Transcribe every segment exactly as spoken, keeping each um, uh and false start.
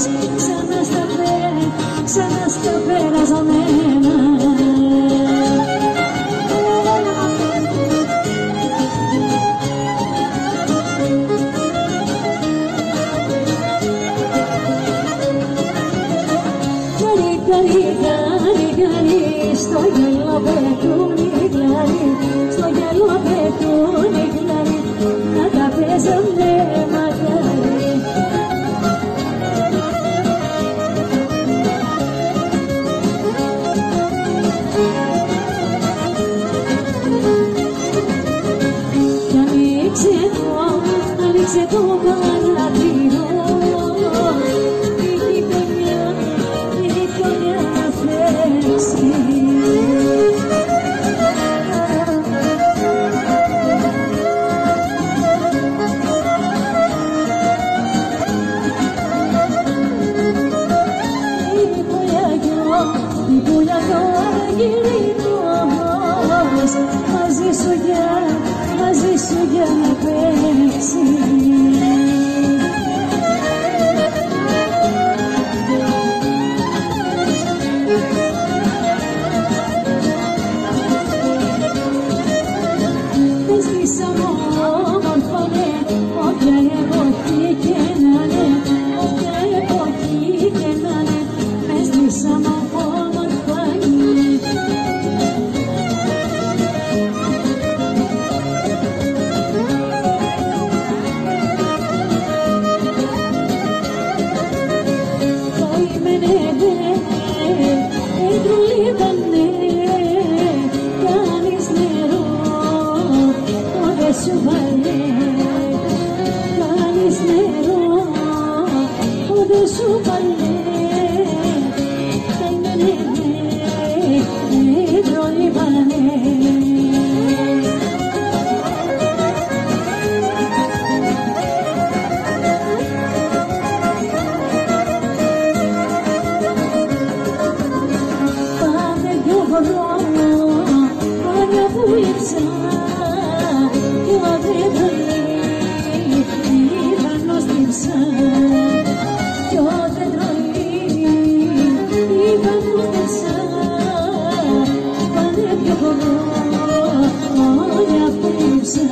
ξανά στα πέρα, ξανά στα περασμένα. Γλάρι, γλάρι, γλάρι, στο γέλο πετούν οι γλάρι, στο γέλο πετούν οι γλάρι, να τα παίζουνε μακάρι. Κι ανοίξε το, ανοίξε το παραθύρο, μαζί σου για, μαζί σου για να παίξει. Δεν στήσαμε όμορφα, ναι, όποια εποχή και να είναι, όποια εποχή και να είναι, δεν στήσαμε όμορφα, ναι. Σου βάλε, κάνεις νερό, ούτε σου βάλε, ναι, ναι, ναι, έντρολοι βάλε. Πάμε δυο χρόνο, χρόνια που λείψα, κι ο δέντρολι πάνω στρίψα, κι ο δέντρολι πάνω στρίψα, πάνε δυο χρόνια που λείψα.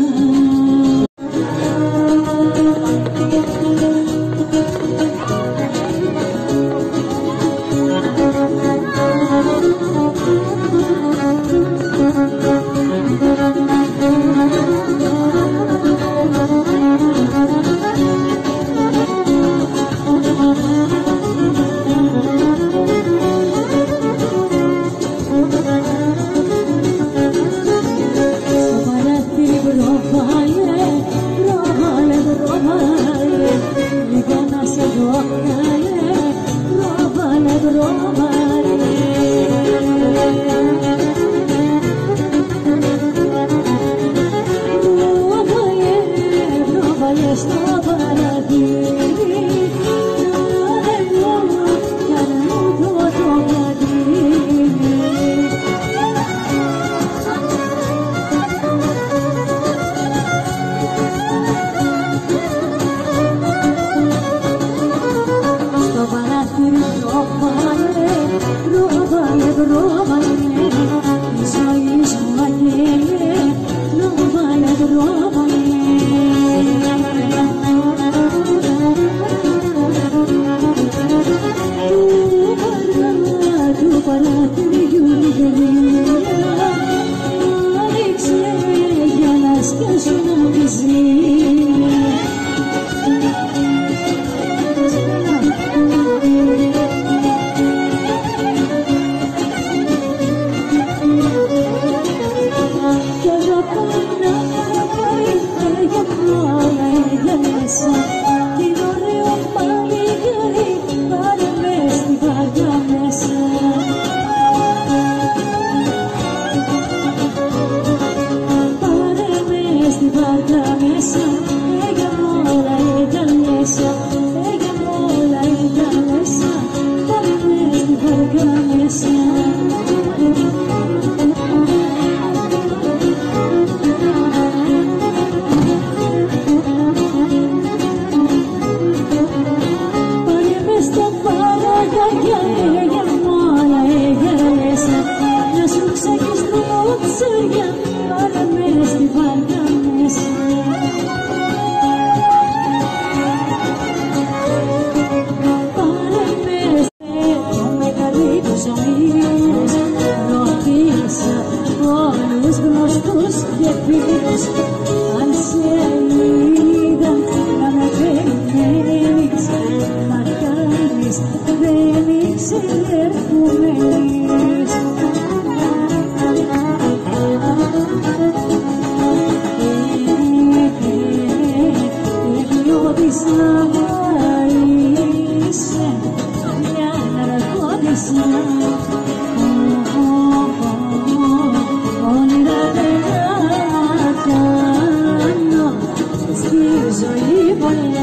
απαντήσεις δεν ήξερε που μένεις. Εγλιώδησα είσαι μια ναρκώδησα. Όνειρα δεν κάνω στη ζωή πολλά.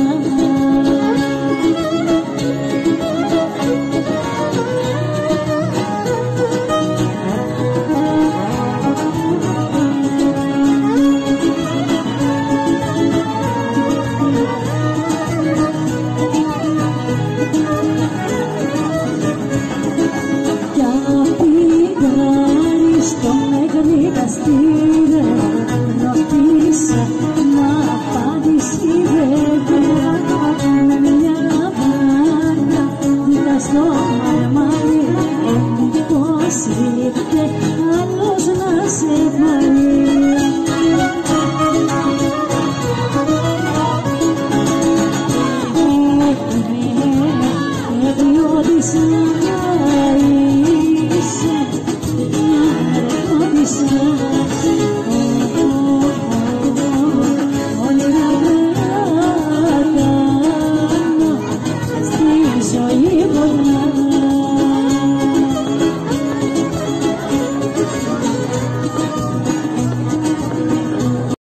Ρωτήσα να απάντηση βέβαια με μια βάρκα δίπλα στο